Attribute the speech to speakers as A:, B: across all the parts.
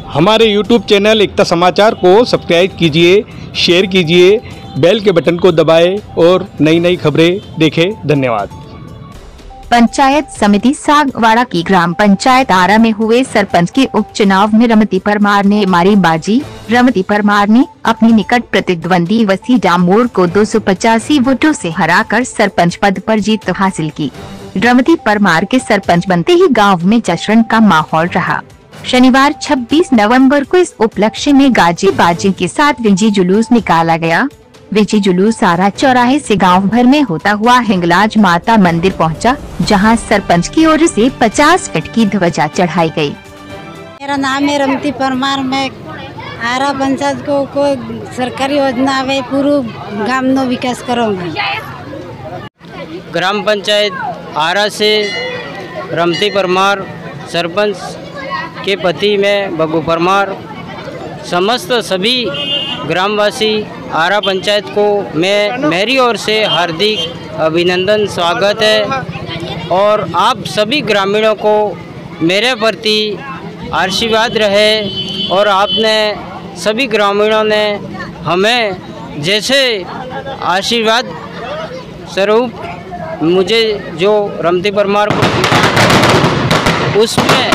A: हमारे YouTube channel एकता समाचार को सब्सक्राइब कीजिए, शेयर कीजिए, बेल के बटन को दबाएं और नई नई खबरें देखें। धन्यवाद।
B: पंचायत समिति सागवाड़ा की ग्राम पंचायत आरा में हुए सरपंच के उपचुनाव में रमती परमार ने मारी बाजी। रमती परमार ने अपनी निकट प्रतिद्वंदी वसी डामोर को 285 वोटों से हराकर सरपंच पद पर जीत हासिल की। रमती परमार के सरपंच बनते ही गांव में जश्न का माहौल रहा। शनिवार 26 नवंबर को इस उपलक्ष्य में गाजी बाजी के साथ विजय जुलूस निकाला गया। विजय जुलूस आरा चौराहे से गांव भर में होता हुआ हिंगलाज माता मंदिर पहुंचा, जहां सरपंच की ओर से 50 फीट की ध्वजा चढ़ाई गई।
C: मेरा नाम है रमती परमार। मैं आरा पंचायत को कोई सरकारी योजना आवे पूरा गांव नो विकास करूँगा।
D: ग्राम पंचायत आरा से रमती परमार, सरपंच के पति में बगू परमार, समस्त सभी ग्रामवासी आरा पंचायत को मैं मेरी ओर से हार्दिक अभिनंदन स्वागत है और आप सभी ग्रामीणों को मेरे प्रति आशीर्वाद रहे और आपने सभी ग्रामीणों ने हमें जैसे आशीर्वाद स्वरूप मुझे जो रमती परमार को उसमें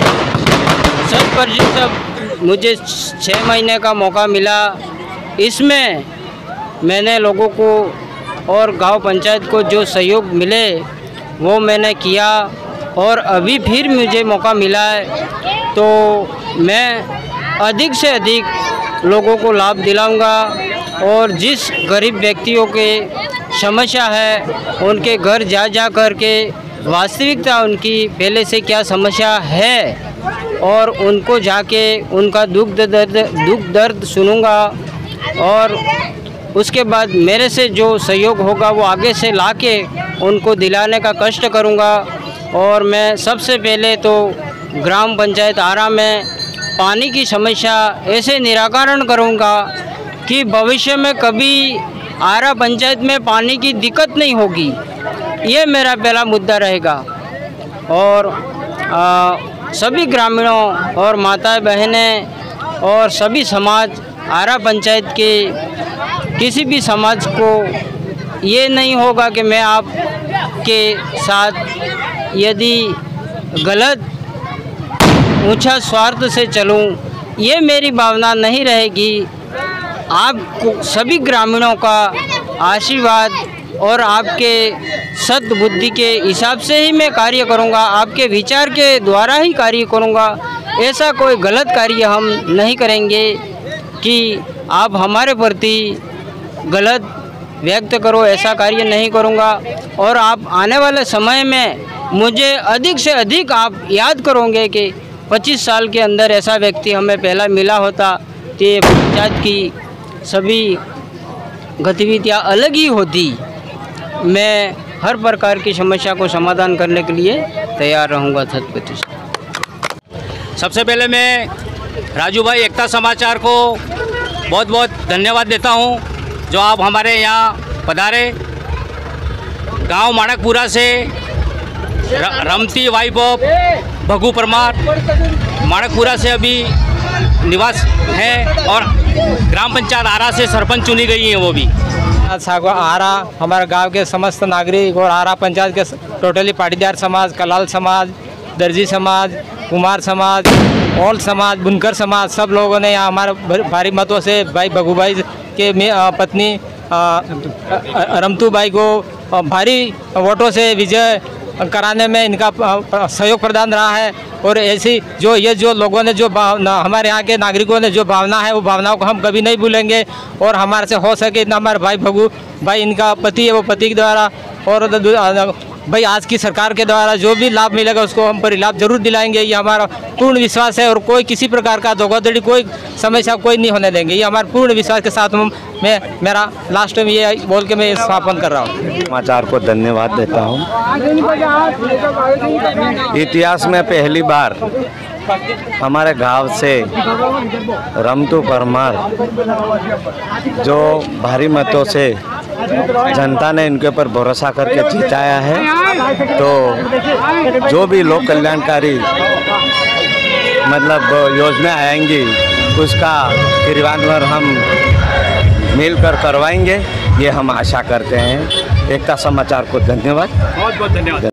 D: 100% मुझे 6 महीने का मौका मिला। इसमें मैंने लोगों को और गांव पंचायत को जो सहयोग मिले वो मैंने किया और अभी फिर मुझे मौका मिला है तो मैं अधिक से अधिक लोगों को लाभ दिलाऊंगा और जिस गरीब व्यक्तियों के समस्या है उनके घर जा कर के वास्तविकता उनकी पहले से क्या समस्या है और उनको जाके उनका दुख दर्द सुनूंगा और उसके बाद मेरे से जो सहयोग होगा वो आगे से लाके उनको दिलाने का कष्ट करूंगा। और मैं सबसे पहले तो ग्राम पंचायत आरा में पानी की समस्या ऐसे निराकरण करूंगा कि भविष्य में कभी आरा पंचायत में पानी की दिक्कत नहीं होगी। ये मेरा पहला मुद्दा रहेगा। और सभी ग्रामीणों और माताएं बहनें और सभी समाज आरा पंचायत के किसी भी समाज को ये नहीं होगा कि मैं आपके साथ यदि गलत ऊंचा स्वार्थ से चलूं, ये मेरी भावना नहीं रहेगी। आपको सभी ग्रामीणों का आशीर्वाद और आपके सद्बुद्धि के हिसाब से ही मैं कार्य करूंगा, आपके विचार के द्वारा ही कार्य करूंगा। ऐसा कोई गलत कार्य हम नहीं करेंगे कि आप हमारे प्रति गलत व्यक्त करो, ऐसा कार्य नहीं करूंगा। और आप आने वाले समय में मुझे अधिक से अधिक आप याद करोगे कि 25 साल के अंदर ऐसा व्यक्ति हमें पहला मिला होता तो ये पंचायत की सभी गतिविधियां अलग ही होती। मैं हर प्रकार की समस्या को समाधान करने के लिए तैयार रहूँगा।
E: सबसे पहले मैं राजू भाई एकता समाचार को बहुत बहुत धन्यवाद देता हूं जो आप हमारे यहाँ पधारे। गांव माणकपुरा से रमती वाइफ ऑफ भगू परमार माणकपुरा से अभी निवास है और ग्राम पंचायत आरा से सरपंच चुनी गई हैं। वो भी
F: आरा हमारे गांव के समस्त नागरिक और आरा पंचायत के टोटली पाटीदार समाज, कलाल समाज, दर्जी समाज, कुमार समाज, ऑल समाज, बुनकर समाज, सब लोगों ने यहाँ हमारे भारी मतों से भाई भगू भाई के पत्नी रमतू भाई को भारी वोटों से विजय कराने में इनका सहयोग प्रदान रहा है। और ऐसी जो लोगों ने जो हमारे यहाँ के नागरिकों ने जो भावना है वो भावनाओं को हम कभी नहीं भूलेंगे। और हमारे से हो सके इतना हमारे भाई भगू भाई इनका पति है वो पति के द्वारा और भाई आज की सरकार के द्वारा जो भी लाभ मिलेगा उसको हम पर लाभ जरूर दिलाएंगे। ये हमारा पूर्ण विश्वास है और कोई किसी प्रकार का धोखाधड़ी कोई समस्या कोई नहीं होने देंगे। ये हमारे पूर्ण विश्वास के साथ मैं मेरा लास्ट में ये बोल के मैं समापन कर रहा हूँ।
G: समाचार को धन्यवाद देता हूँ। इतिहास में पहली बार हमारे गांव से रमतू परमार जो भारी मतों से जनता ने इनके ऊपर भरोसा करके जिताया है, तो जो भी लोक कल्याणकारी मतलब योजना आएंगी उसका क्रियान्वयन हम मिलकर करवाएंगे, ये हम आशा करते हैं। एकता समाचार को धन्यवाद।
A: बहुत बहुत धन्यवाद।